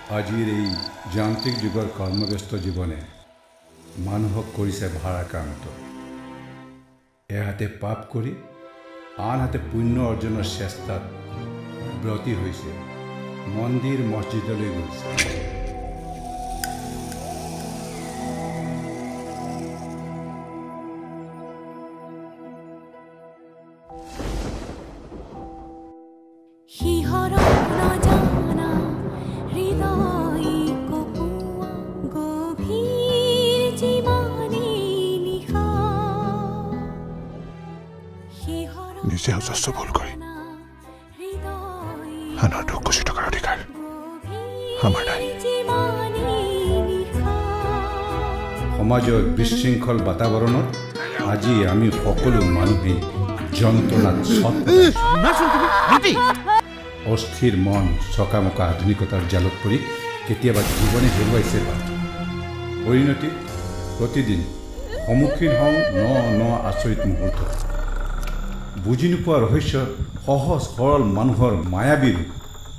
আজিৰ এই যান্ত্ৰিক যুগৰ কৰ্মব্যস্ত জীৱনে মানুহক কৰিছে ভাৰাক্ৰান্ত। এহাতে পাপ কৰি আনহাতে পুণ্য অৰ্জনৰ চেষ্টাত ব্ৰতী হৈছে, মন্দিৰ মছজিদলৈ গৈছে। নিজে অজস্ৰ ভুল কৰি আনৰ দুখ খুচি থকাৰ অধিকাৰ আমাৰ নাই। সমাজৰ বিশৃংখল বাতাবৰণত আজি আমি সকলো মানুহে যন্ত্ৰণাত অস্থিৰ মন চকামকা আধুনিকতাৰ জালত পৰি কেতিয়াবা জীৱনে হেৰুৱাইছে বা পৰিণতি প্ৰতিদিন সন্মুখীন হওঁ ন আচৰিত মুহূৰ্ত। বুজি নোপোৱা ৰহস্য সহজ সৰল মানুহৰ মায়াবী ৰূপ।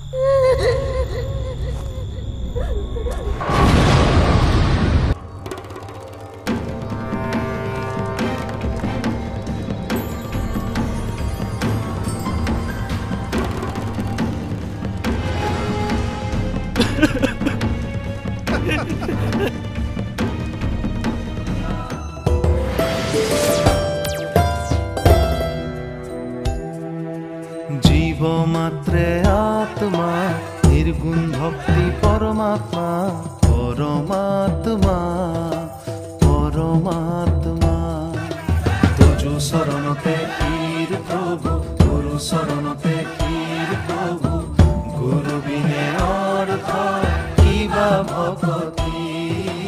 জীব মাত্রে আত্মা, নির্গুণ ভক্তি পরমাত্মা, পরমাত্মা পরমাত্মা। তুজু শরণতে কীর প্রভু, গুরু শরণতে কীর প্রভু, গুরু বিনে অর্থ কিবা ভক্তি।